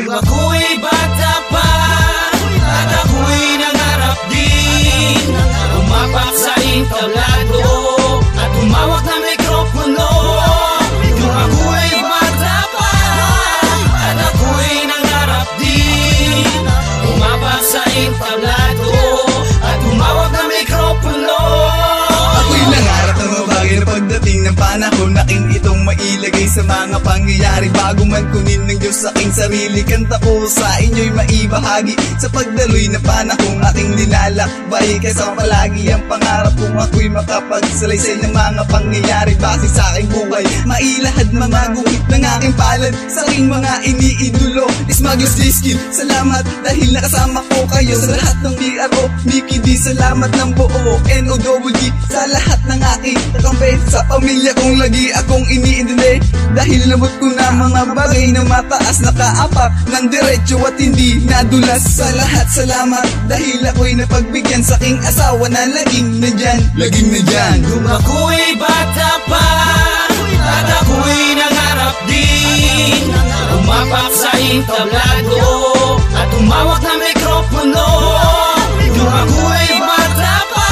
Nung ako'y bata pa at ako'y nangarap din, umapak sa entablado at tumawag ng mikropono. Nung ako'y bata pa at ako'y nangarap din, umapak sa entablado at tumawag ng mikropono. Ako'y nangarap ng mabagay na pagdating ng panahon, aking itong mailagay sa mga pangyayari bago man kunin ng Diyos aking sarili. Kanta ko sa inyo'y maibahagi sa pagdaloy na panahong aking linalakbay. Kasama palagi ang pangarap kong ako'y makapagsalaysay ng mga pangyayari base sa aking buhay. Mailahad mga guhit ng aking palad sa aking mga iniidolo. Ismagos J-Skill, salamat dahil nakasama ko kayo sa lahat ng BRO. Mickey D, salamat ng buo NOWG sa lahat ng aking kakampi. Sa pamilya kong lagi akong iniintindi dahil nabot ko na mga bagay na mataas, nakaapak ng diretso at hindi nadulas. Sa lahat salamat dahil ako'y napagbigyan sa aking asawa na laging nandyan, laging nandyan. Nung ako'y bata pa at ako'y nangarap din, umapak sa entablado at tumawag ng mikropono. Nung ako'y bata pa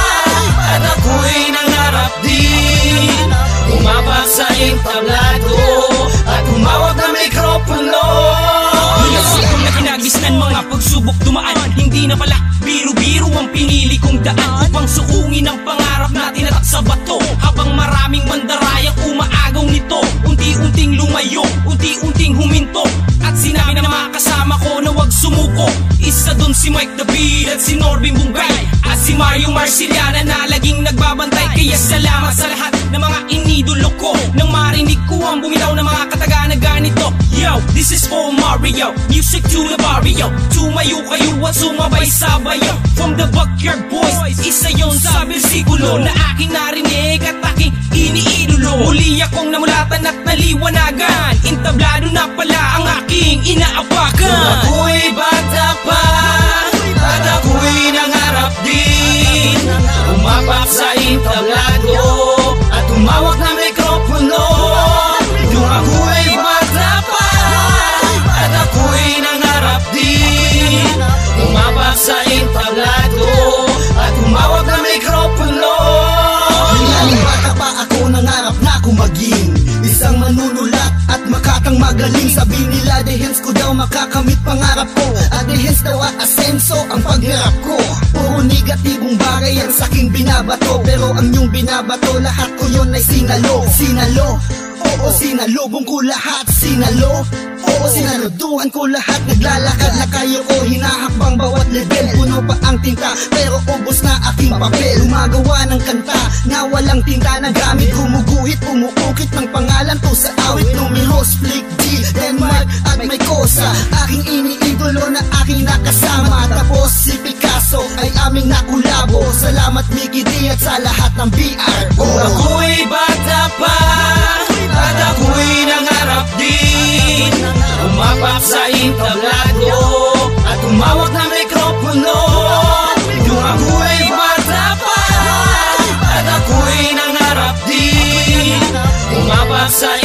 at ako'y nangarap din, umapak sa entablado at tumawag ng mikropono. Minasakong na kinagisnan mga pagsubok dumaan, hindi na pala biro-biro ang pinili kong daan upang suungin ang pangarap na tinatak sa bato. Habang maraming mandarayang umaagaw nito, unti-unting lumayo, unti-unting huminto, at sinabi na mga kasama ko na wag sumuko. Isa dun si Mike David at si Norbin Bungay at si Mario Marciliana na laging nagbabantay. Kaya salamat sa lahat ng mga inidolo ko nang marinig ko ang bumitaw ng mga kataga na ganito. Yo, this is for Mario, music to the barrio. Tumayo kayo at sumabay-sabayo. From the backyard boys, isa yon sa bersikulo na aking narinig at aking iniidolo. Muli akong namulatan at naliwanagan, entablado na pala ang aking inaapakan. Nung ako'y bata pa at ako'y nangarap din, umapak sa entablado at tumawag ng mikropono. Nung ako'y bata pa at ako'y nangarap din, umapak sa entablado at tumawag ng mikropono. Ngaling bata pa ako, nangarap na akong maging isang manunulat at makakang magaling. Sabi nila dehens ko daw makakamit pangarap ko, at dehens daw at asenso ang paghirap ko. Puro negatibong bagay ang saking binabato, pero ang yung binabato lahat ko yun ay sinalo. Sinalo, oo sinalubong ko lahat. Sinalo, oo sinaluduhan ko lahat. Naglalakad na kayo ko, hinahakbang bawat level. Puno pa ang tinta pero ubos na aking papel. Gumagawa ng kanta na walang tinta na gamit, gumuguhit, umuukit ng pangalan to sa awit. Numeros, Flick D, Denmark at may kosa, aking iniidolo na aking nakasama. Tapos si Picasso ay aming nakulabo. Salamat Mickey D at sa lahat ng BRO. Nung ako'y bata pa at ako'y nangarap din, umapak sa entablado at tumawag ng mikropono. Nung ako'y bata pa at ako'y nangarap din, umapak sa